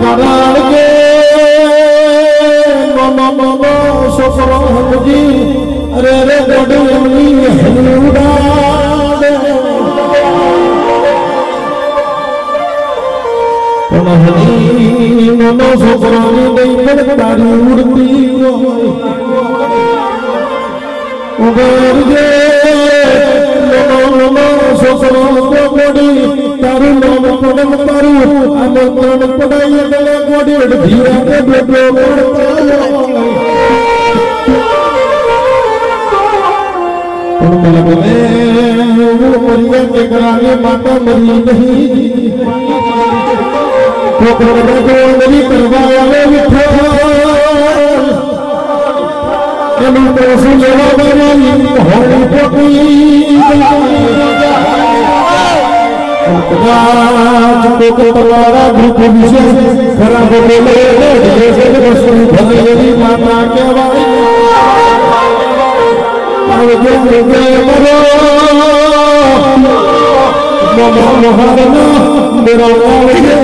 नारायण के मम ससुर जी अरे रे गोडली हनुड़ा हनी मम ससुरानी नहीं पर तारी उड़ती उबर गे मम ससुर को गोडी तारू नाम पड़म तारू आमंत्रण पड़ाई गले गोडी धीरा के बेटो मरिया के कराने माता मरी नहीं तो मेरी करवाया माता के मेरा